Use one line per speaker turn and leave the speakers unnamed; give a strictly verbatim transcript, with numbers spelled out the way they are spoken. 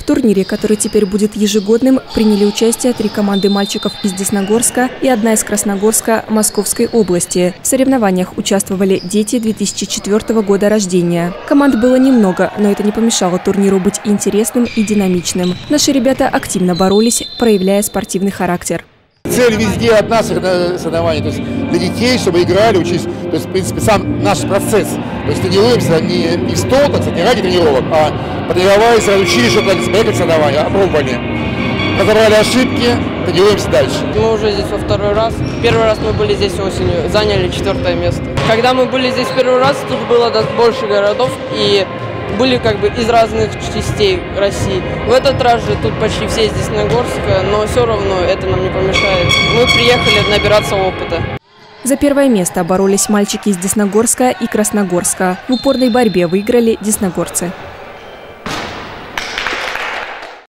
В турнире, который теперь будет ежегодным, приняли участие три команды мальчиков из Десногорска и одна из Красногорска Московской области. В соревнованиях участвовали дети две тысячи четвёртого года рождения. Команд было немного, но это не помешало турниру быть интересным и динамичным. Наши ребята активно боролись, проявляя спортивный характер.
Цель везде одна соревнования, то есть для детей, чтобы играли, учились. То есть, в принципе, сам наш процесс. То есть тренируемся не, не в стол, так сказать, не ради тренировок, а потренировались, учили, чтобы поехать в соревнования, опробовали. Разобрали ошибки, тренируемся дальше.
Мы уже здесь во второй раз. Первый раз мы были здесь осенью, заняли четвертое место. Когда мы были здесь первый раз, тут было больше городов и были как бы из разных частей России. В этот раз же тут почти все из Десногорска, но все равно это нам не помешает. Мы приехали набираться опыта.
За первое место боролись мальчики из Десногорска и Красногорска. В упорной борьбе выиграли десногорцы.